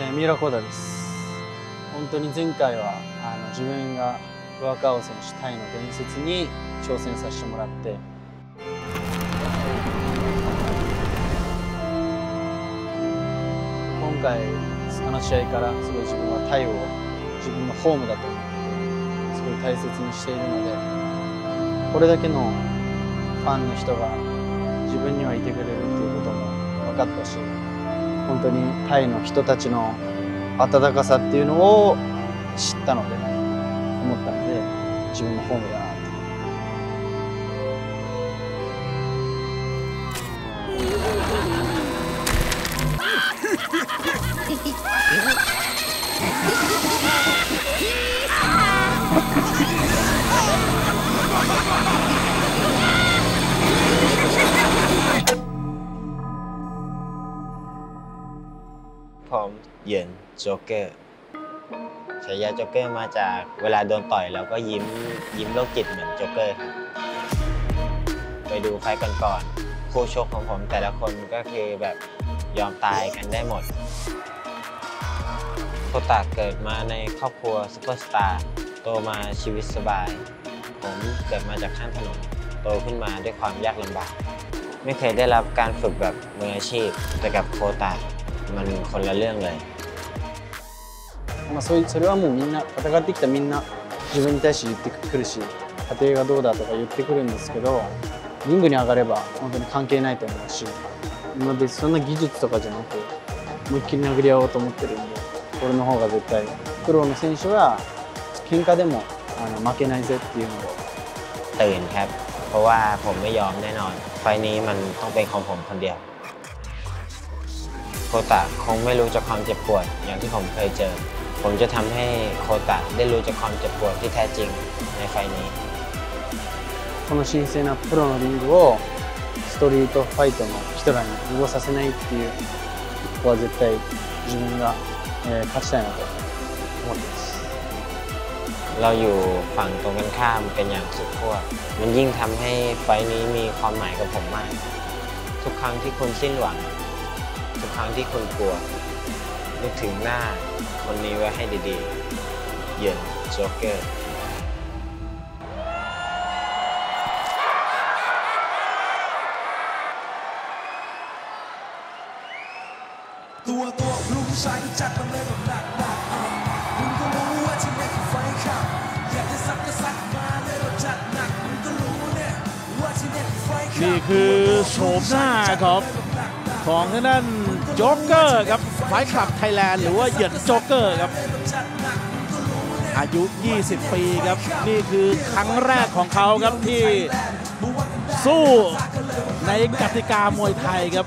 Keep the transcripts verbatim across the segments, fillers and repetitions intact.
えー、三浦航太です。本当に前回はあの自分がロアカオ選手タイの伝説に挑戦させてもらって、今回あの試合からすごい自分はタイを自分のホームだと思ってすごい大切にしているので、これだけのファンの人が自分にはいてくれるっていうことも分かったし、本当にタイの人たちの温かさっていうのを知ったので思ったので、自分のホームだなと。 ผมเหยินโจ๊กเกอร์ฉายาโจ๊กเกอร์มาจากเวลาโดนต่อยเราก็ยิ้มยิ้มโรคจิตเหมือนโจ๊กเกอร์ครับไปดูไฟต์ก่อนๆคู่ชกของผมแต่ละคนก็คือแบบยอมตายกันได้หมดโคตะเกิดมาในครอบครัวซุปเปอร์สตาร์โตมาชีวิตสบายผมเกิดมาจากข้างถนนโตขึ้นมาด้วยความยากลำบากไม่เคยได้รับการฝึกแบบมืออาชีพแต่กับโคตะมันคนละเรื่องเลยまあそれはもうみんな戦ってきたみんな自分に対して言ってくるし、家庭がどうだとか言ってくるんですけど、リングに上がれば本当に関係ないと思うし、今別にそんな技術とかじゃなく思いっきり殴り合おうと思ってるんで、俺の方が絶対プロの選手は喧嘩でもあの負けないぜっていうのをตื่นครับเพราะว่าผมไม่ยอมแน่นอนไฟนี้มันต้องเป็นของผมคนเดียวโคตะคงไม่รู้จักความเจ็บปวดอย่างที่ผมเคยเจอผมจะทำให้โคตะได้รู้จักความเจ็บปวดที่แท้จริงในไฟนี้この神聖なプロのリングをストリートファイトの人らに濁させないっていうここは絶対自分が、えー、勝ちたいなと思ってます。 เราอยู่ฝั่งตรงกันข้ามกันอย่างสุดขั้วมันยิ่งทำให้ไฟนี้มีความหมายกับผมมากทุกครั้งที่คุณสิ้นหวังทุกครั้งที่คุณกลัวนึกถึงหน้าคนนี้ไว้ให้ดีๆเหยินโจ๊กเกอร์ตัวตัวลูกผู้ชายก็จัดมาเลยแบบหนักหนักมึงก็รู้ว่าที่นี่คือไฟขับอยากจะซักก็ซักมาเลยแบบจัดหนักมึงก็รู้เนี่ยว่าที่นี่คือไฟขับนี่คือโฉมหน้าครับของทางด้านโจ๊กเกอร์ครับไฟท์คลับไทยแลนด์หรือว่าเหยินโจ๊กเกอร์ครับอายุยี่สิบปีครับนี่คือครั้งแรกของเขาครับที่สู้ในกติกามวยไทยครับ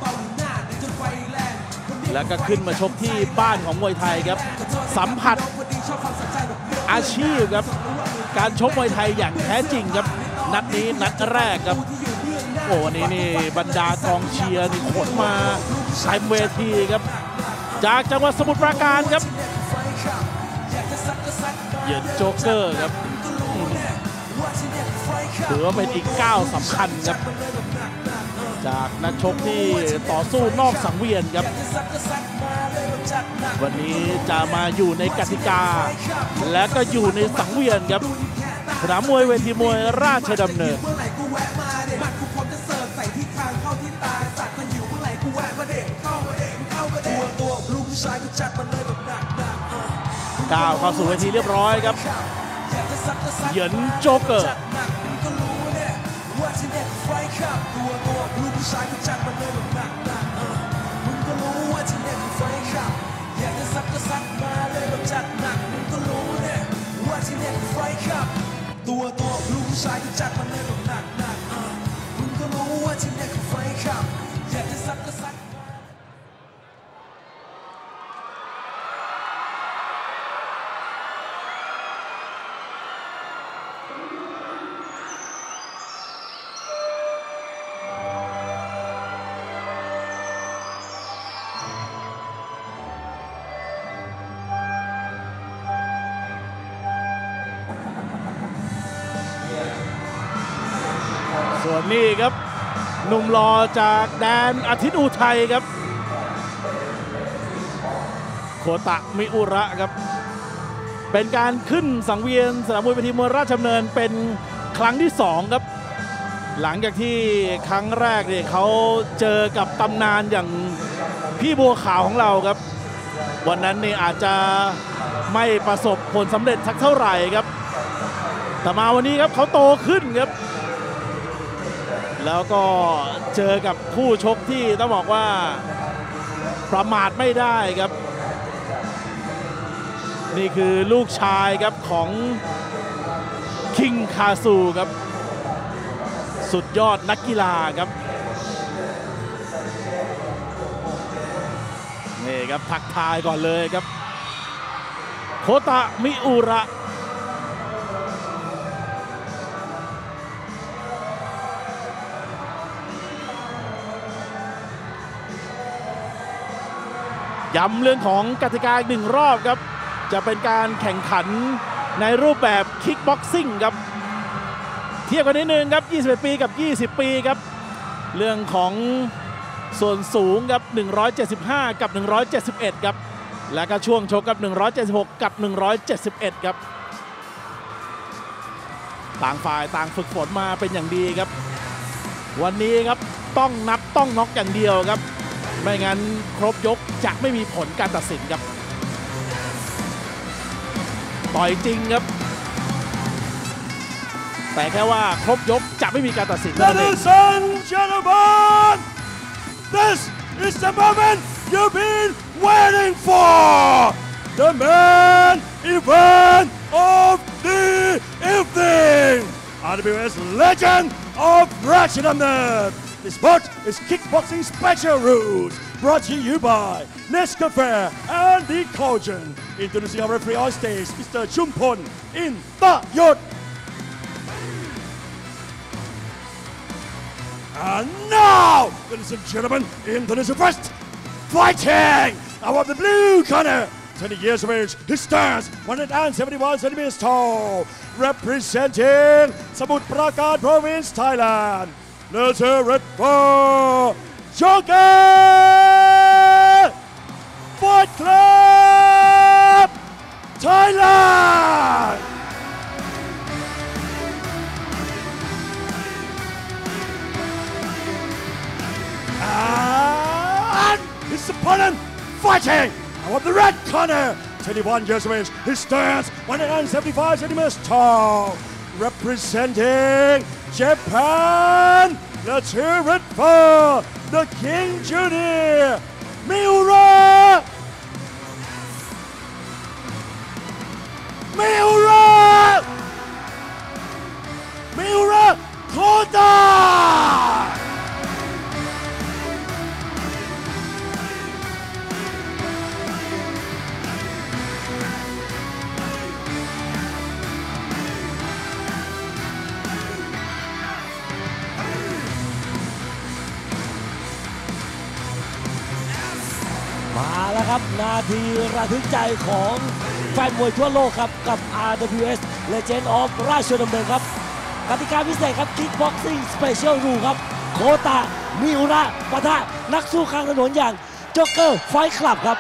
แล้วก็ขึ้นมาชกที่บ้านของมวยไทยครับสัมผัสอาชีพครับการชกมวยไทยอย่างแท้จริงครับนัดนี้นัดแรกครับโอ้วันนี้นี่บรรดากองเชียร์นี่ขนมาเต็มเวทีครับจากจังหวัดสมุทรปราการครับเหยินโจ๊กเกอร์ครับถือว่าเป็นอีกก้าวสำคัญครับจากนักชกที่ต่อสู้นอกสังเวียนครับวันนี้จะมาอยู่ในกติกาและก็อยู่ในสังเวียนครับสนามมวยเวทีมวยราชดำเนินก้าวเข้าสู่เวทีเรียบร้อยครับเหยินโจ๊กเกอร์ตัวตัวลูกผู้ชายที่จัดมาเลยแบบหนักหนักมึงก็รู้ว่าที่นี่คือไฟขับอยากจะซักก็ซักส่วนนี้ครับหนุ่มหล่อจากแดนอาทิตย์อุทัยครับโคตะมิอุระครับเป็นการขึ้นสังเวียนสนามมวยเวทีมวยราชดำเนินเป็นครั้งที่สองครับหลังจากที่ครั้งแรกเนี่ยเขาเจอกับตำนานอย่างพี่บัวขาวของเราครับวันนั้นเนี่ยอาจจะไม่ประสบผลสำเร็จสักเท่าไหร่ครับแต่มาวันนี้ครับเขาโตขึ้นครับแล้วก็เจอกับคู่ชกที่ต้องบอกว่าประมาทไม่ได้ครับนี่คือลูกชายครับของคิงคาซูครับสุดยอดนักกีฬาครับนี่ครับทักทายก่อนเลยครับโคตะมิอุระย้ำเรื่องของกติกาอีกหนึ่งรอบครับจะเป็นการแข่งขันในรูปแบบคิกบ็อกซิ่งครับเทียบกันนิดนึงครับยี่สิบเอ็ดปีกับยี่สิบปีครับเรื่องของส่วนสูงครับหนึ่งร้อยเจ็ดสิบห้ากับหนึ่งร้อยเจ็ดสิบเอ็ดครับและก็ช่วงชกกับหนึ่งร้อยเจ็ดสิบหกกับหนึ่งร้อยเจ็ดสิบเอ็ดครับต่างฝ่ายต่างฝึกฝนมาเป็นอย่างดีครับวันนี้ครับต้องนับต้องน็อกอย่างเดียวครับไม่งั้นครบยกจะไม่มีผลการตัดสินครับต่อยจริงครับแต่แค่ว่าครบยกจะไม่มีการตัดสิน Ladies and gentlemen, this is the moment you've been waiting for. The main event of the evening. R W S Legend of Ratchdamnern. The sport is kickboxing special rules. Brought to you by Nescafe and the Cauldron. Introducing our referee on stage, Mister Chumpon Intayut. And now, ladies and gentlemen, Indonesia first, fighting out of the blue corner. twenty years of age, he stands one hundred seventy-one centimeters tall, representing Samut Prakan Province, Thailand. Let's hear it for Joker Fight Club, Thailand. And his opponent fighting out of the red corner, twenty-one years of age, he stands one hundred seventy-five centimeters tall, representing Japan. Let's hear it for the King Junior, Miura. Miura! Miura Kota! มาแล้วครับนาทีระทึกใจของแฟนมวยทั่วโลกครับกับ อาร์ ดับเบิลยู เอส Legend of ราชดำเนินครับกติกาพิเศษครับ Kickboxing Special Rule ครับโคตะมิอุระปะทะนักสู้ข้างถนนอย่างโจ๊กเกอร์ไฟท์คลับครับ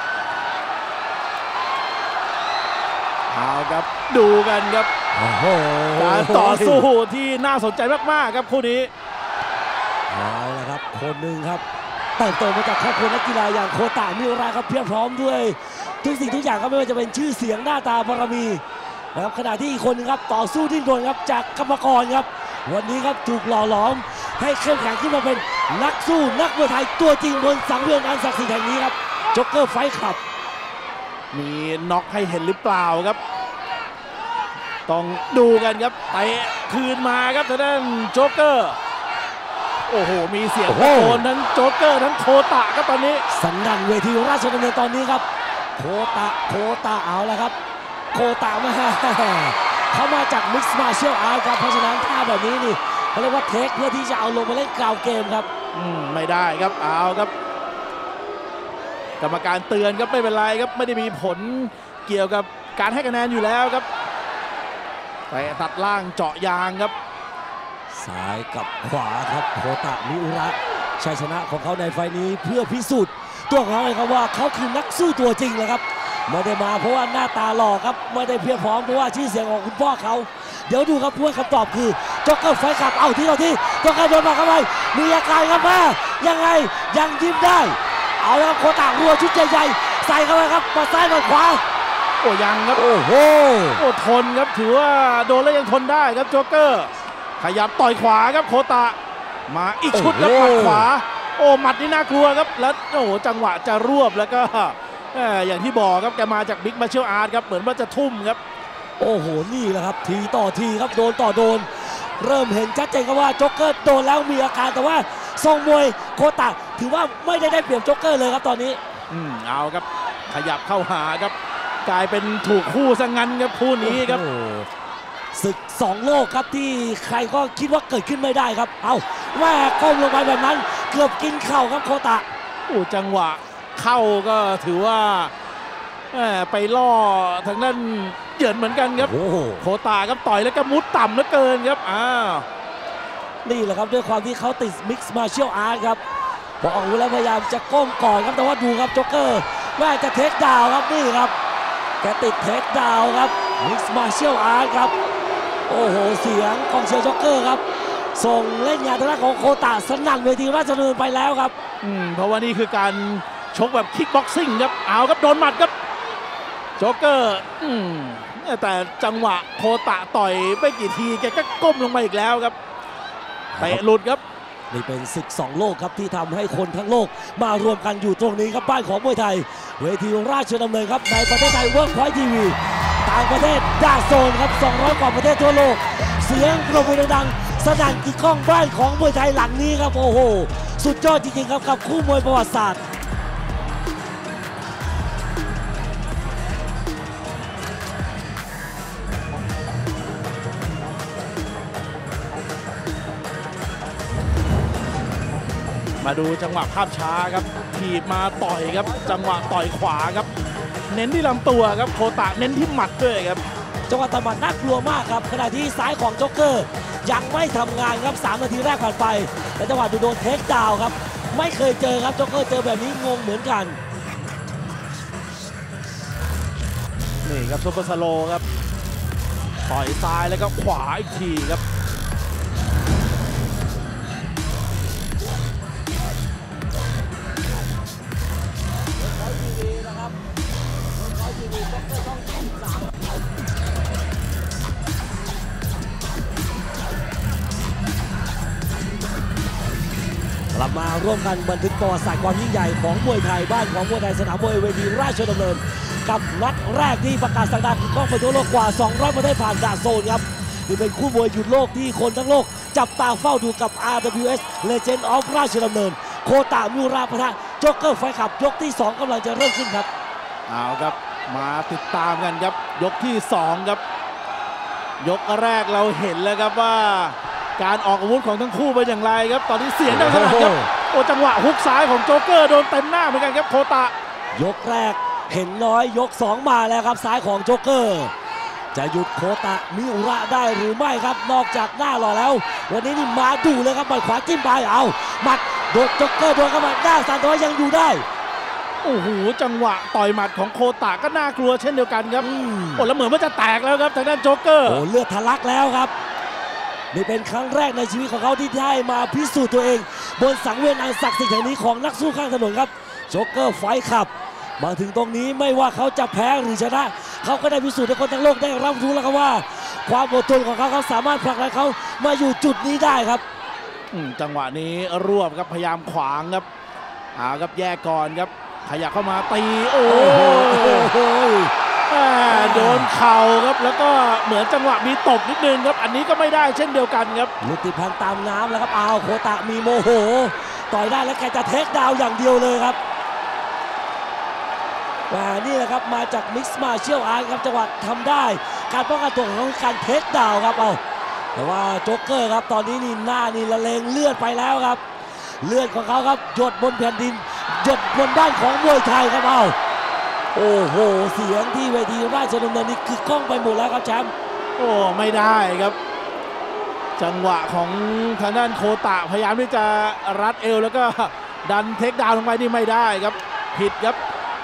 เอาครับดูกันครับการต่อสู้ที่น่าสนใจมากๆครับคู่นี้เอาละครับคนหนึ่งครับเติบโตมาจากครอบครัวนักกีฬาอย่างโคตะมิอุระครับเพียบพร้อมด้วยทุกสิ่งทุกอย่างก็ไม่ว่าจะเป็นชื่อเสียงหน้าตาบารมีนะครับขณะที่อีกคนนึงครับต่อสู้ดิ้นรนครับจากกรรมกรครับวันนี้ครับถูกหล่อหลอมให้เข้มแข็งขึ้นมาเป็นนักสู้นักมวยไทยตัวจริงบนสังเวียนอันศักดิ์สิทธิ์แห่งนี้ครับโจ๊กเกอร์ไฟท์คลับมีน็อกให้เห็นหรือเปล่าครับต้องดูกันครับเตะคืนมาครับทางด้านโจ๊กเกอร์โอ้โหมีเสียงตะโกนทั้งโจ๊กเกอร์ทั้งโคตะครับตอนนี้สนั่นเวทีราชดำเนินตอนนี้ครับโคตะโคตะเอาแล้วครับโคตะมาเขามาจากมิกซ์มาร์เชียลอาร์ตครับเพราะฉะนั้นท่าแบบนี้นี่เขาเรียกว่าเทคเพื่อที่จะเอาลงมาเล่นกราวเกมครับอืมไม่ได้ครับเอาครับกรรมการเตือนครับไม่เป็นไรครับไม่ได้มีผลเกี่ยวกับการให้คะแนนอยู่แล้วครับแต่ตัดล่างเจาะยางครับซ้ายกับขวาครับโคตะมิอุระชัยชนะของเขาในไฟนี้เพื่อพิสูจน์ตัวของเขาเองครับว่าเขาคือนักสู้ตัวจริงเลยครับไม่ได้มาเพราะว่าหน้าตาหล่อครับไม่ได้เพียงพร้อมเพราะว่าชื่อเสียงของคุณพ่อเขาเดี๋ยวดูครับพูดคำตอบคือจ็อกเกอร์ไฟขับเอาที่เราที่จ็อกเกอร์โดนมาเข้าไปมีอาการครับมายังไงยังยิ้มได้เอาแล้วครับโคตะรัวชุดใหญ่ๆใส่เข้าไปครับมาซ้ายมาขวาโอ้ยังครับโอ้โหโอ้ทนครับถือว่าโดนแล้วยังทนได้ครับโจ๊กเกอร์ขยับต่อยขวาครับโคตะมาอีกชุดครับหมัดขวาโอ้หมัดนี่น่ากลัวครับแล้วโอ้จังหวะจะรวบแล้วก็อย่างที่บอกครับแกมาจากบิ๊กมาร์เชียลอาร์ตครับเหมือนว่าจะทุ่มครับโอ้โหนี่แหละครับทีต่อทีครับโดนต่อโดนเริ่มเห็นชัดเจนครับว่าโจ๊กเกอร์โดนแล้วมีอาการแต่ว่าทรงมวยโคตะถือว่าไม่ได้ได้เปรียบโจ๊กเกอร์เลยครับตอนนี้อืมเอาครับขยับเข้าหาครับกลายเป็นถูกคู่ซะงั้นครับคู่นี้ครับศึกสองโลกครับที่ใครก็คิดว่าเกิดขึ้นไม่ได้ครับเอาแม่ก้มลงไปแบบนั้นเกือบกินเข่าครับโคตะโอ้จังหวะเข้าก็ถือว่าไปล่อทางนั้นเหยินเหมือนกันครับโคตะครับต่อยแล้วก็มุดต่ำเหลือเกินครับอ้าวนี่แหละครับด้วยความที่เขาติดมิกซ์มาร์เชียลอาร์ตครับพอออกแล้วพยายามจะก้มก่อนครับแต่ว่าดูครับโจ๊กเกอร์แม่จะเทคดาวครับนี่ครับแกติดเทคดาวครับมิกซ์มาร์เชียลอาร์ตครับโอ้โหเสียงกองเชียร์โจ๊กเกอร์ครับส่งเล่นงานทางด้านของโคตะสนั่นเวทีราชดำเนินไปแล้วครับอืมเพราะว่านี่คือการชกแบบคิกบ็อกซิ่งครับเอาครับโดนหมัดครับโจ๊กเกอร์อืมแต่จังหวะโคตะต่อยไม่กี่ทีแกก็ก้มลงมาอีกแล้วครับเตะหลุดครับนี่เป็นศึกสองโลกครับที่ทำให้คนทั้งโลกมารวมกันอยู่ตรงนี้ครับบ้านของมวยไทยเวทีราชดำเนินครับในประเทศไทยเวิร์กพอยต์ทีวีต่างประเทศดาโซนครับสองร้อยกว่าประเทศทั่วโลกเสียงปรบมือดังๆสนั่นกิจก้องบ้านของมวยไทยหลังนี้ครับโอ้โหสุดยอดจริงๆครับกับคู่มวยประวัติศาสตร์มาดูจังหวะภาพช้าครับถีบมาต่อยครับจังหวะต่อยขวาครับเน้นที่ลำตัวครับโคตะเน้นที่หมัดด้วยครับจังหวะต่อยหมัดน่ากลัวมากครับขณะที่ซ้ายของโจ๊กเกอร์ยังไม่ทำงานครับสามนาทีแรกผ่านไปแต่จังหวะดูโดนเทคดาวครับไม่เคยเจอครับโจ๊กเกอร์เจอแบบนี้งงเหมือนกันนี่ครับซุปเปอร์สโลว์ครับต่อยซ้ายแล้วก็ขวาอีกทีครับกลับมาร่วมกันบันทึกประวัติศาสตร์ความยิ่งใหญ่ของมวยไทยบ้านของมวยไทยสนามมวยเวทีราชดำเนินกับนัดแรกที่ประกาศสักดาของกล้องไปทั่วโลกกว่าสองร้อยประเทศผ่านดาโซนครับนี่เป็นคู่มวยหยุดโลกที่คนทั้งโลกจับตาเฝ้าดูกับ อาร์ ดับเบิลยู เอส Legend of ราชดำเนินโคตะมิวราปะทะโจ๊กเกอร์ไฟขับยกที่สองกำลังจะเริ่มขึ้นครับเอาครับมาติดตามกันครับยกที่สองครับยกแรกเราเห็นแล้วครับว่าการออกอาวุธของทั้งคู่เป็นอย่างไรครับตอนนี้เสียงดังสนั่นครับโอ้จังหวะฮุกซ้ายของโจ๊กเกอร์โดนเต็มหน้าเหมือนกันครับโคตะยกแรกเห็นน้อยยกสองมาแล้วครับซ้ายของโจ๊กเกอร์จะหยุดโคตะมิอุระได้หรือไม่ครับนอกจากหน้าหล่อแล้ววันนี้นี่มาดูเลยครับหมัดขวาจิ้มไปเอาหมัดโดนโจ๊กเกอร์โดนเข้ามาหน้าสันตัวยังอยู่ได้โอ้โหจังหวะต่อยหมัดของโคตะก็น่ากลัวเช่นเดียวกันครับโอ้แล้วเหมือนว่าจะแตกแล้วครับทางด้านโจ๊กเกอร์โอ้เลือดทะลักแล้วครับนี่เป็นครั้งแรกในชีวิตของเขาที่ได้มาพิสูจน์ตัวเองบนสังเวียนอันศักดิ์สิทธิ์แห่งนี้ของนักสู้ข้างถนนครับโจ๊กเกอร์ไฟขับมาถึงตรงนี้ไม่ว่าเขาจะแพ้หรือชนะเขาก็ได้พิสูจน์ให้คนทั้งโลกได้รับรู้แล้วครับว่าความอดทนของเขาเขาสามารถผลักดันเขามาอยู่จุดนี้ได้ครับจังหวะนี้รวบครับพยายามขวางครับเอาครับแยกก่อนครับขยับเข้ามาตีโอ้โหโดนเข่าครับแล้วก็เหมือนจังหวะมีตบนิดนึงครับอันนี้ก็ไม่ได้เช่นเดียวกันครับลุติพันธ์ตามน้ำแล้วครับอ้าวโคตะมีโมโหต่อยได้แล้วแกจะเทคดาวอย่างเดียวเลยครับว่านี่แหละครับมาจากมิกซ์มาเชียลอาร์ตครับจังหวะทำได้การป้องกันตัวของเขาการเทคดาวครับเอาแต่ว่าโจ๊กเกอร์ครับตอนนี้นี่หน้านี่ละเลงเลือดไปแล้วครับเลือดของเขาครับหยดบนแผ่นดินหยดบนด้านของมวยไทยครับเอาโอ้โหเสียงที่เวทีราชดำเนินนี่คือกล้องไปหมดแล้วครับแชมป์โอ้ไม่ได้ครับจังหวะของทางด้านโคตะพยายามที่จะรัดเอวแล้วก็ดันเทคดาวลงไปนี่ไม่ได้ครับผิดครับ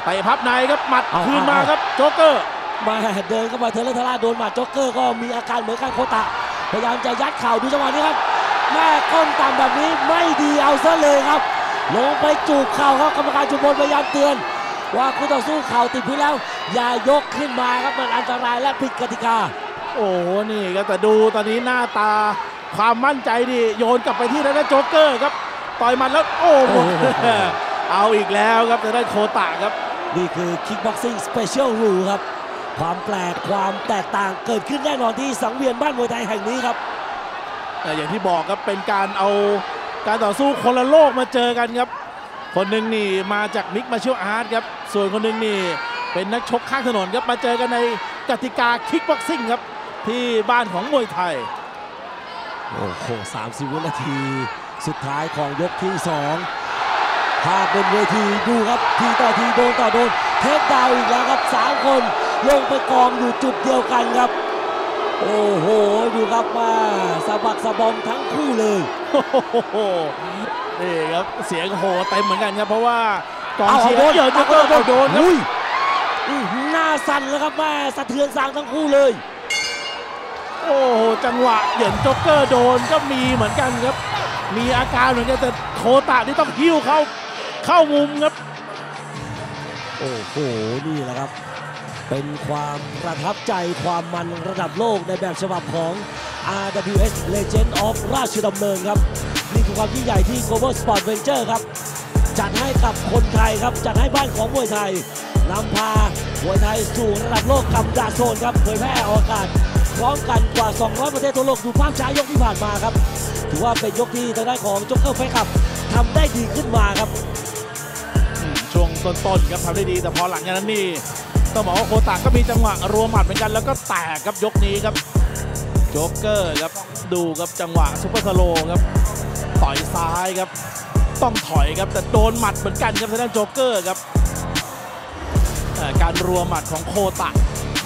เตะพับในครับหมัดเอาคืนเอามาเอาครับโจ๊กเกอร์มาเดินเข้ามาเทเลทาร่าโดนหมัดโจ๊กเกอร์ก็มีอาการเหมือนกันโคตะพยายามจะยัดเข่าดูจังหวะนี้ครับแม่ก้นต่ำแบบนี้ไม่ดีเอาซะเลยครับลงไปจูบเข่าครับกรรมการชุมพลพยายามเตือนว่าคู่ต่อสู้เข่าติดพื้นแล้วอย่ายกขึ้นมาครับมันอันตรายและผิดกติกาโอ้โหนี่ครับแต่ดูตอนนี้หน้าตาความมั่นใจดิโยนกลับไปที่ทางด้านโจ๊กเกอร์ครับต่อยหมัดแล้วโอ้หมด เอาอีกแล้วครับทางด้านโคตะครับนี่คือ Kickboxing Special Rule ครับความแปลกความแตกต่างเกิดขึ้นแน่นอนที่สังเวียนบ้านมวยไทยแห่งนี้ครับแต่อย่างที่บอกครับเป็นการเอาการต่อสู้คนละโลกมาเจอกันครับคนหนึ่งนี่มาจากมิกมาเชียลอาร์ตครับส่วนคนหนึ่งนี่เป็นนักชกข้างถนนครับมาเจอกันในกติกาคิกบ็อกซิ่งครับที่บ้านของมวยไทยโอ้โหสามสิบวินาทีสุดท้ายของยกที่สองภาพบนเวทีดูครับทีต่อทีโดนต่อโดนเทคดาวน์อีกแล้วครับสามคนลงไปกองอยู่จุดเดียวกันครับโอ้โหดูครับว่าสะบักสะบอมทั้งคู่เลยโอ้โหนี่ครับเสียงโหเต็มเหมือนกันครับเพราะว่ากองเอาเชียร์โดนเยอะโจ๊กเกอร์เอาโดนครับอุ้ยอื้อหือหน้าสั่นแล้วครับแม่สะเทือนสางทั้งคู่เลยโอ้โหจังหวะเหยินโจ๊กเกอร์โดนก็มีเหมือนกันครับมีอาการเหมือนกันแต่โคตะนี่ต้องหิ้วเข้าเข้ามุมครับโอ้โหนี่แหละครับเป็นความประทับใจความมันระดับโลกในแบบฉบับของ อาร์ ดับเบิลยู เอส Legend of ราชดำเนินครับนี่คือความยิ่งใหญ่ที่ Global Sport Venture ครับจัดให้กับคนไทยครับจัดให้บ้านของมวยไทยนำพามวยไทยสู่ระดับโลกกับดาโซนครับเผยแพร่ออกอากาศพร้อมกันกว่าสองร้อยประเทศทั่วโลกดูภาพช้ายกที่ผ่านมาครับถือว่าเป็นยกที่ทางด้านของโจ๊กเกอร์ไฟท์ครับทำได้ดีขึ้นมาครับช่วงต้นๆครับทำได้ดีแต่พอหลังจากนั้นนี่ต้องบอกว่าโคตะก็มีจังหวะรวมหมัดเหมือนกันแล้วก็แตกครับยกนี้ครับโจ๊กเกอร์ครับดูครับจังหวะซุปเปอร์สโลว์ครับต่อยซ้ายครับต้องถอยครับแต่โดนหมัดเหมือนกันครับทางด้านโจ๊กเกอร์ครับเอ่อการรวมหมัดของโคตะ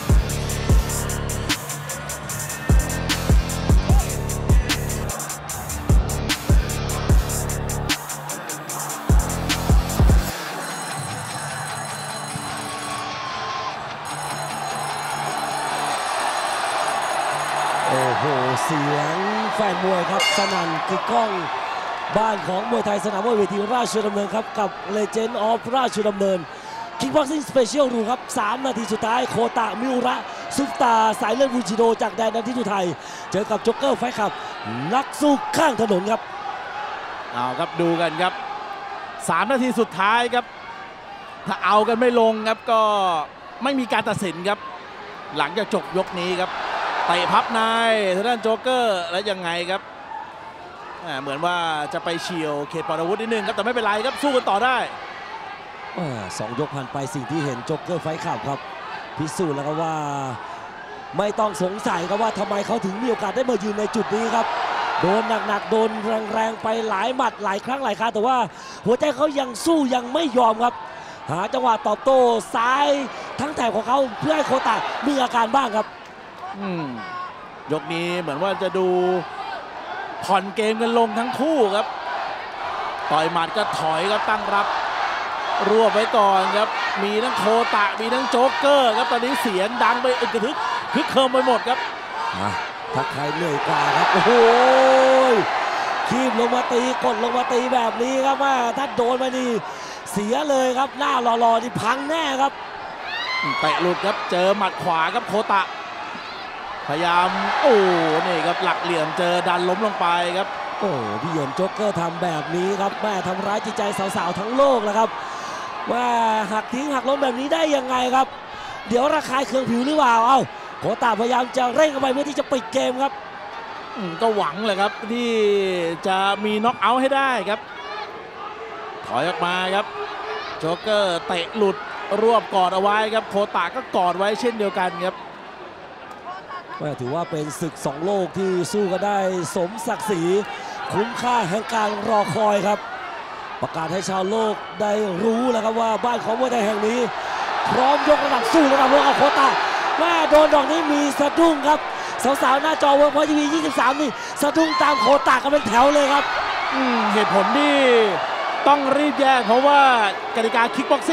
โอ้โหเสียงแฟนมวยครับสนั่นคือกล้องบ้านของมวยไทยสนามมวยเวทีราชดำเนินครับกับ Legend of ราชดำเนิน Kickboxing Special Rule ครับสามนาทีสุดท้ายโคตะมิอุระซุปตาสายเลือดวูจิโดจากแดนนันทิตุไทยเจอกับโจ๊กเกอร์ไฟท์ครับนักสู้ข้างถนนครับเอาครับดูกันครับสามนาทีสุดท้ายครับถ้าเอากันไม่ลงครับก็ไม่มีการตัดสินครับหลังจากจบยกนี้ครับเตะพับในทางด้านโจ๊กเกอร์แล้วยังไงครับเหมือนว่าจะไปเฉียวเขตปลอดอาวุธนิดนึงครับแต่ไม่เป็นไรครับสู้กันต่อได้อ่าสองยกผ่านไปสิ่งที่เห็นโจ๊กเกอร์ไฟท์ขับครับพิสูจน์แล้วครับว่าไม่ต้องสงสัยครับว่าทำไมเขาถึงมีโอกาสได้มายืนในจุดนี้ครับโดนหนักๆโดนแรงๆไปหลายหมัดหลายครั้งหลายคราแต่ว่าหัวใจเขายังสู้ยังไม่ยอมครับหาจังหวะตอบโต้ซ้ายทั้งแถบของเขาเพื่อให้โคตะมีอาการบ้างครับอืมยกนี้เหมือนว่าจะดูผ่อนเกมกันลงทั้งคู่ครับต่อยหมัดก็ถอยก็ตั้งรับรวบไว้ก่อนครับมีทั้งโคตะมีทั้งโจ๊กเกอร์ครับตอนนี้เสียงดังไปอึกกระทึกคึกเคิมไปหมดครับถ้าใครเหนื่อยกว่าครับโอ้โหคีบลงมาตีกดลงมาตีแบบนี้ครับว่าถ้าโดนมานี่เสียเลยครับหน้าหล่อๆนี่พังแน่ครับเตะหลุดครับเจอหมัดขวาครับโคตะพยายามโอ้นี่ครับหลักเหลี่ยมเจอดันล้มลงไปครับโอ้พี่เหยินโจ๊กเกอร์ทำแบบนี้ครับแม่ทำร้ายจิตใจสาวๆทั้งโลกแล้วครับว่าหักทิ้งหักล้มแบบนี้ได้ยังไงครับเดี๋ยวระคายเคืองผิวหรือเปล่าเอ้าโคตะพยายามจะเร่งเข้าไปเพื่อที่จะปิดเกมครับก็หวังเลยครับที่จะมีน็อกเอาท์ให้ได้ครับถอยออกมาครับโจ๊กเกอร์เตะหลุดรวบกอดเอาไว้ครับโคตะก็กอดไว้เช่นเดียวกันครับถือว่าเป็นศึกสองโลกที่สู้กันได้สมศักดิ์ศรีคุ้มค่าแห่งการรอคอยครับประกาศให้ชาวโลกได้รู้แล้วครับว่าบ้านของมวยไทยแห่งนี้พร้อมยกระดับสู้ระดับโลกเอาโคตะแม่โดนดอกนี้มีสะดุ้งครับสาวๆหน้าจอเวิร์คพอยต์ทีวียี่สิบสามนี่สะดุ้งตามโคตะกันเป็นแถวเลยครับเหตุผลที่ต้องรีบแยกเพราะว่ากติกาคิกบ็อกซิ่ง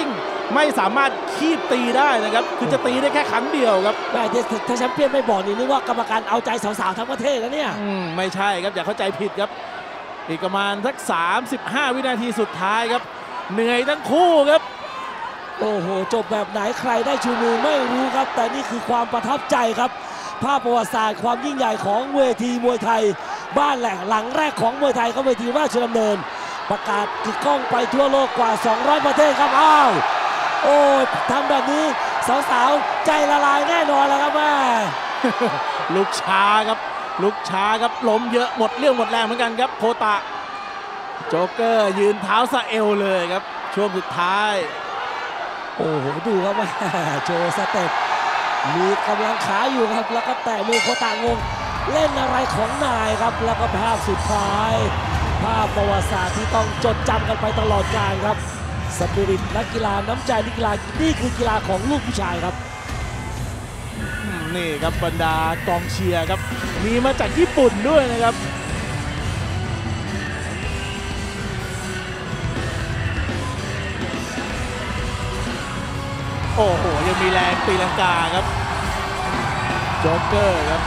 ไม่สามารถคีบตีได้นะครับคือจะตีได้แค่ครั้งเดียวครับแม่ถ้าแชมเปี้ยนไม่บอกนี่นึกว่ากรรมการเอาใจสาวๆทั้งประเทศแล้วเนี่ยไม่ใช่ครับอย่าเข้าใจผิดครับอีกประมาณสักสามสิบห้าวินาทีสุดท้ายครับเหนื่อยทั้งคู่ครับโอ้โหจบแบบไหนใครได้ชูมือไม่รู้ครับแต่นี่คือความประทับใจครับภาพประวัติศาสตร์ความยิ่งใหญ่ของเวทีมวยไทยบ้านแหล่งหลังแรกของมวยไทยเขาเวทีราชดำเนินประกาศกึกก้องไปทั่วโลกกว่าสองร้อยประเทศครับอ้าวโอ้ทำแบบนี้สาวๆใจละลายแน่นอนแล้วครับแม่ลุกช้าครับลุกช้าครับล้มเยอะหมดเรื่องหมดแรงเหมือนกันครับโคตะโจ๊กเกอร์ยืนเท้าสะเอวเลยครับช่วงสุดท้ายโอ้โหดูครับแม่โชว์สเต็ปมีกำลังขาอยู่ครับแล้วก็แตะมือโคตะงงเล่นอะไรของนายครับแล้วก็ภาพสุดท้ายภาพประวัติศาสตร์ที่ต้องจดจำกันไปตลอดกาลครับสปิริตนักกีฬาน้ำใจนักกีฬานี่คือกีฬาของลูกผู้ชายครับนี่ครับบรรดากองเชียร์ครับมีมาจากญี่ปุ่นด้วยนะครับโอ้โหยังมีแรงตีลังกาครับโจ๊กเกอร์ครับ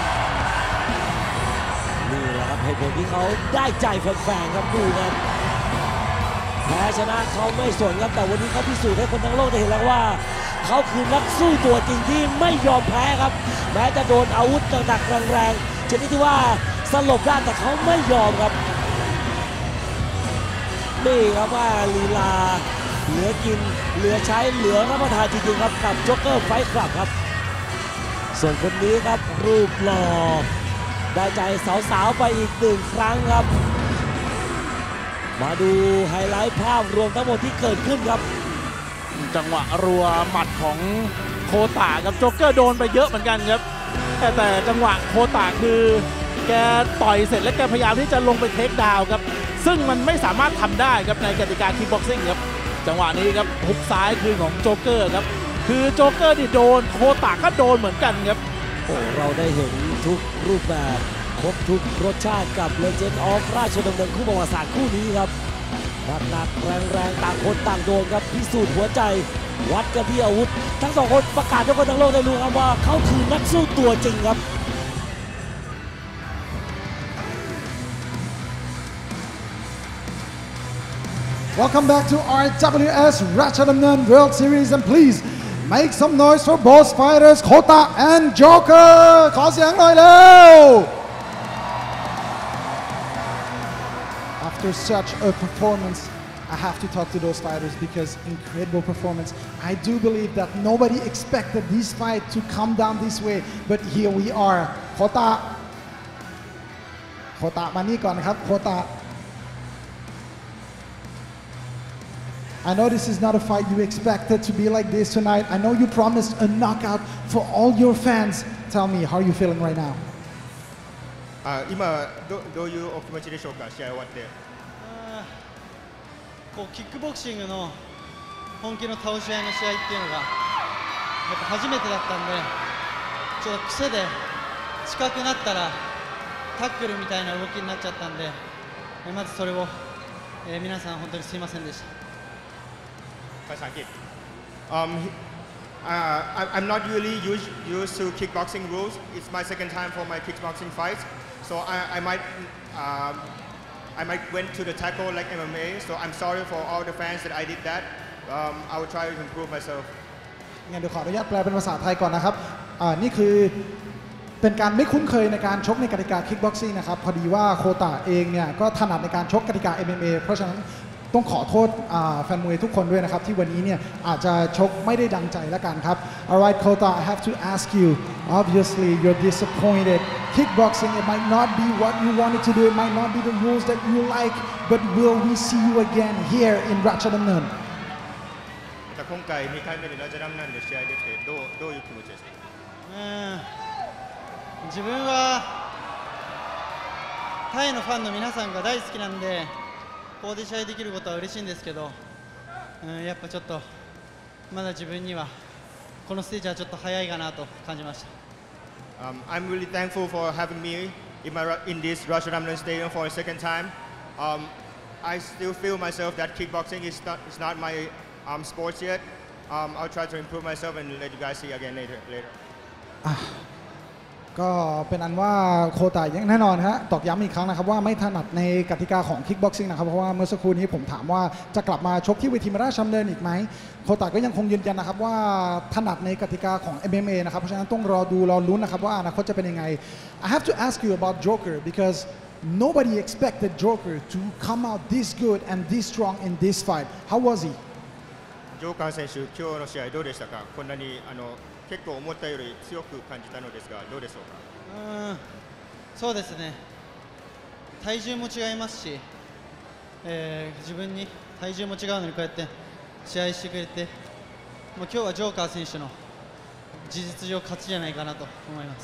นี่แหละครับเหตุผลที่เขาได้ใจแฟนๆครับดูกันแพ้ชนะเขาไม่สนครับแต่วันนี้เขาพิสูจน์ให้คนทั้งโลกได้เห็นแล้วว่าเขาคือนักสู้ตัวจริงที่ไม่ยอมแพ้ครับแม้จะโดนอาวุธหนักๆแรงๆชนิดที่ว่าสลบได้แต่เขาไม่ยอมครับนี่ครับว่าลีลาเหลือกินเหลือใช้เหลือรับประทานจริงๆครับกับโจ๊กเกอร์ไฟท์คลับครับส่วนคนนี้ครับรูปหล่อได้ใจสาวๆไปอีกหนึ่งครั้งครับมาดูไฮไลท์ภาพรวมทั้งหมดที่เกิดขึ้นครับจังหวะรัวหมัดของโคตะครับโจ๊กเกอร์โดนไปเยอะเหมือนกันครับแต่แต่จังหวะโคตะคือแกต่อยเสร็จแล้วแกพยายามที่จะลงไปเทคดาวน์ครับซึ่งมันไม่สามารถทำได้ครับในกติกาคิกบ็อกซิ่งครับจังหวะนี้ครับฮุกซ้ายคือของโจ๊กเกอร์ครับคือโจ๊กเกอร์ที่โดนโคตะก็โดนเหมือนกันครับโอ้เราได้เห็นทุกรูปแบบครบทุกรสชาติกับเลเจนด์ออฟราชดำเนินคู่ประวัติศาสตร์คู่นี้ครับหนักๆแรงๆต่างคนต่างโดนครับพิสูจน์หัวใจวัดกันที่อาวุธทั้งสองคนประกาศให้คนทั้งโลกได้รู้ครับว่าเขาคือนักสู้ตัวจริงครับ Welcome back to R W S Ratchanamnan World Series and please make some noise for both fighters Kota and Joker ขอเสียงหน่อยเร็ว After such a performance I have to talk to those fighters because incredible performance. I do believe that nobody expected this fight to come down this way, but here we are. Kota, Kota มานี่ก่อนนะครับ Kota. I know this is not a fight you expected to be like this tonight. I know you promised a knockout for all your fans. Tell me, how are you feeling right now? 今どどういうお気持ちでしょうか、試合終わって。 こうキックボクシングの本気の倒し合いの試合っていうのがやっぱ初めてだったんでちょっと癖で近くなったらタックルみたいな動きになっちゃったんでまずそれを、えー、皆さん本当にすいませんでした。 ภาษาอังกฤษ um, uh, I'm not really used, used to kickboxing rules. It's my second time for my kickboxing fights, so I, I might um, I might went to the tackle like M M A. So I'm sorry for all the fans that I did that. Um, I will try to improve myself. งั้นเดี๋ยวขออนุญาตแปลเป็นภาษาไทยก่อนนะครับอ่านี่คือเป็นการไม่คุ้นเคยในการชกในกติกาคิกบ็อกซิ่งนะครับพอดีว่าโคตะเองเนี่ยก็ถนัดในการชกกติกา เอ็ม เอ็ม เอ เพราะฉะนั้นต้องขอโทษแฟนมวยทุกคนด้วยนะครับที่วันนี้เนี่ยอาจจะชกไม่ได้ดังใจแล้วกันครับ Alright Kota, I have to ask you. Obviously, you're disappointed. Kickboxing, it might not be what you wanted to do. It might not be the rules that you like. But will we see you again here in Ratchanamnan? 今回にかいめでラチャダムナンで試合できてどうどういう気持ちですか？ 自分はタイのファンの皆さんが大好きなんで。ここで試合できることは嬉しいんですけど、うん、やっぱちょっとまだ自分にはこのステージはちょっと早いかなと感じました。 Um, I'm really thankful for having me in, my, in this Ratchanamnan Stadium for a second time. Um, I still feel myself that kickboxing is not, is not my um, sports yet. um, I'll try to improve myself and let you guys see again later. later. ก็เป็นอันว่าโคตะยังแน่นอนฮะตอกย้ำอีกครั้งนะครับว่าไม่ถนัดในกติกาของคิกบ็อกซิ่งนะครับเพราะว่าเมื่อสักครู่นี้ผมถามว่าจะกลับมาชกที่เวทีราชดำเนินอีกไหมโคตะก็ยังคงยืนยันนะครับว่าถนัดในกติกาของ เอ็ม เอ็ม เอ นะครับเพราะฉะนั้นต้องรอดูรอลุ้นนะครับว่าอนาคตจะเป็นยังไง I have to ask you about Joker because nobody expected Joker to come out this good and this strong in this fight. How was he? ジョーカー選手、今日の試合どうでしたか。こんなにあの結構思ったより強く感じたのですが、どうでしょうか。 うん、そうですね。体重も違いますし、えー、自分に体重も違うのにこうやって試合してくれて、もう今日はジョーカー選手の事実上勝ちじゃないかなと思います。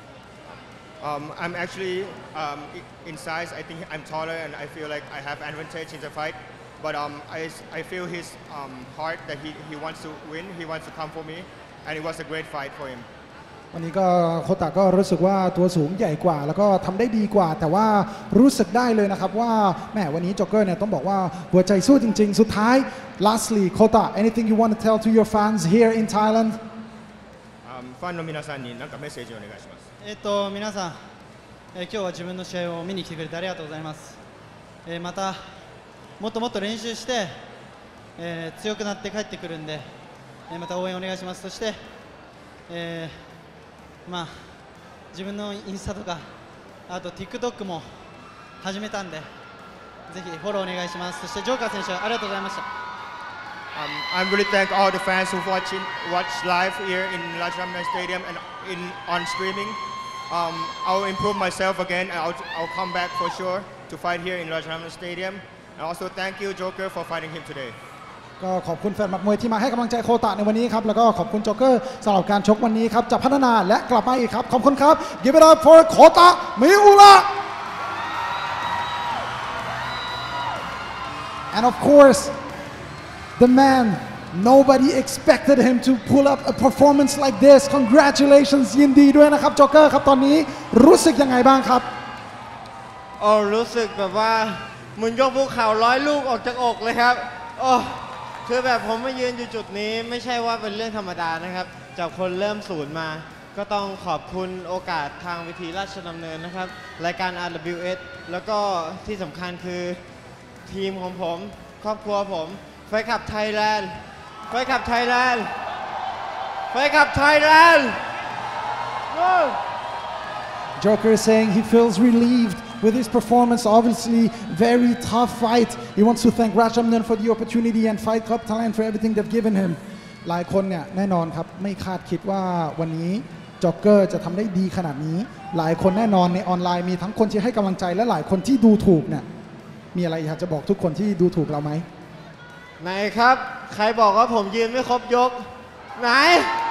Um, I'm actually um, in size. I think I'm taller, and I feel like I have advantage in the fight. But um, I, I feel his um, heart that he, he wants to win. He wants to come for me, and it was a great fight for him. วันนี้ก็โคตะก็รู้สึกว่าตัวสูงใหญ่กว่าแล้วก็ทำได้ดีกว่าแต่ว่ารู้สึกได้เลยนะครับว่าแหมวันนี้จ็อกเกอร์เนี่ยต้องบอกว่าหัวใจสู้จริงๆสุดท้าย lastly โคตะ anything you want to tell to your fans here in Thailand ファンの皆さんに何かメッセージをお願いします。 えっと皆さん、えー、今日は自分の試合を見に来てくれてありがとうございます。えー、またもっともっと練習して、えー、強くなって帰ってくるんで、えー、また応援お願いします。そして、えー、まあ自分のインスタとかあと TikTok も始めたんで、ぜひフォローお願いします。そしてジョーカー選手ありがとうございました。 Um, I'm really thank all the fans who watching watch live here in Rajamnan Stadium and in on streaming. Um, I'll improve myself again and I'll, I'll come back for sure to fight here in Rajamnan Stadium. And also thank you Joker for fighting him today. ก็ขอบคุณแฟนมัดมวยที่มาให้กำลังใจโคตะในวันนี้ครับแล้วก็ขอบคุณจ็อกเกอร์สำหรับการชกวันนี้ครับจะพัฒนาและกลับมาอีกครับขอบคุณครับ Give it up for โคตะมิอุระ And of course the man nobody expected him to pull up a performance like this congratulations ยินดีด้วยนะครับจ็อกเกอร์ครับตอนนี้รู้สึกยังไงบ้างครับโอ้รู้สึกแบบว่าเหมือนยกภูเขาร้อยลูกออกจากอกเลยครับโอ้คือแบบผมมายืนอยู่จุดนี้ไม่ใช่ว่าเป็นเรื่องธรรมดานะครับจากคนเริ่มศูนย์มาก็ต้องขอบคุณโอกาสทางวิธีราชดำเนินนะครับรายการ อาร์ ดับเบิลยู เอส แล้วก็ที่สำคัญคือทีมของผมครอบครัวผมไฟขับไทยแลนด์ไฟขับไทยแลนด์ไฟขับไทยแลนด์ Joker is saying he feels relieved with his performance. Obviously very tough fight. He wants to thank Rajamnan for the opportunity and Fight Club Thailand for everything they've given him. หลายคนเนี่ยแน่นอนครับไม่คาดคิดว่าวันนี้จ็อกเกอร์จะทำได้ดีขนาดนี้หลายคนแน่นอนในออนไลน์มีทั้งคนที่ให้กำลังใจและหลายคนที่ดูถูกเนี่ยมีอะไรอยากจะบอกทุกคนที่ดูถูกเราไหมไหนครับใครบอกว่าผมยืนไม่ครบยกไหน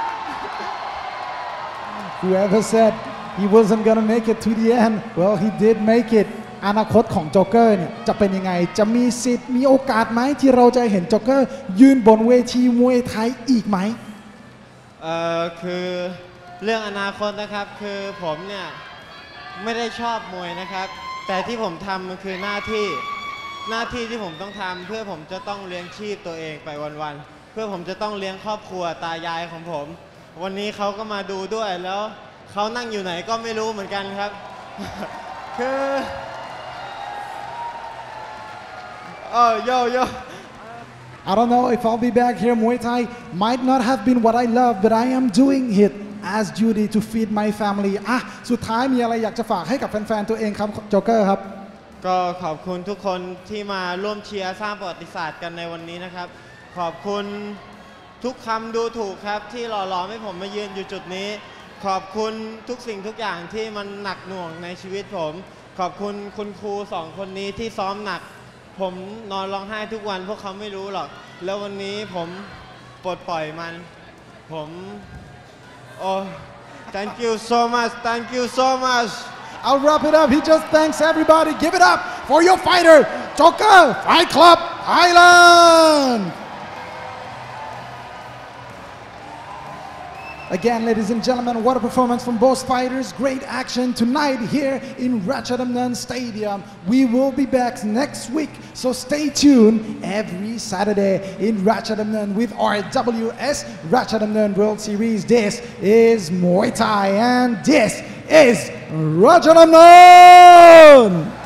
Whoever said he wasn't gonna make it to the end well he did make it อนาคตของจ็อกเกอร์เนี่ยจะเป็นยังไงจะมีสิทธิ์มีโอกาสไหมที่เราจะเห็นจ็อกเกอร์ยืนบนเวทีมวยไทยอีกไหมเอ่อคือเรื่องอนาคตนะครับคือผมเนี่ยไม่ได้ชอบมวยนะครับแต่ที่ผมทำมันคือหน้าที่หน้าที่ที่ผมต้องทำเพื่อผมจะต้องเลี้ยงชีพตัวเองไปวันๆเพื่อผมจะต้องเลี้ยงครอบครัวตายายของผมวันนี้เขาก็มาดูด้วยแล้วเขานั่งอยู่ไหนก็ไม่รู้เหมือนกันครับคือ oh yo yo I don't know if I'll be back here Muay Thai might not have been what I love but I am doing it as duty to feed my family อ่ะสุดท้ายมีอะไรอยากจะฝากให้กับแฟนๆตัวเองครับจ็อกเกอร์ครับก็ขอบคุณทุกคนที่มาร่วมเชียร์สร้างประวัติศาสตร์กันในวันนี้นะครับขอบคุณทุกคำดูถูกครับที่หล่อหลอมให้ผมมายืนอยู่จุดนี้ขอบคุณทุกสิ่งทุกอย่างที่มันหนักหน่วงในชีวิตผมขอบคุณคุณครูสองคนนี้ที่ซ้อมหนักผมนอนร้องไห้ทุกวันพวกเขาไม่รู้หรอกแล้ววันนี้ผมปลดปล่อยมันผมโอ้ thank you so much thank you so much I'll wrap it up he just thanks everybody give it up for your fighter Joker Fight Club Thailand Again, ladies and gentlemen, what a performance from both fighters. Great action tonight here in Ratchadamnern Stadium. We will be back next week, so stay tuned every Saturday in Ratchadamnern with R W S Ratchadamnern World Series. This is Muay Thai and this is Ratchadamnern!